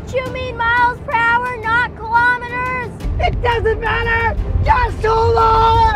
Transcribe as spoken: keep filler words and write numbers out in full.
Don't you mean miles per hour, not kilometers? It doesn't matter! Just hold on!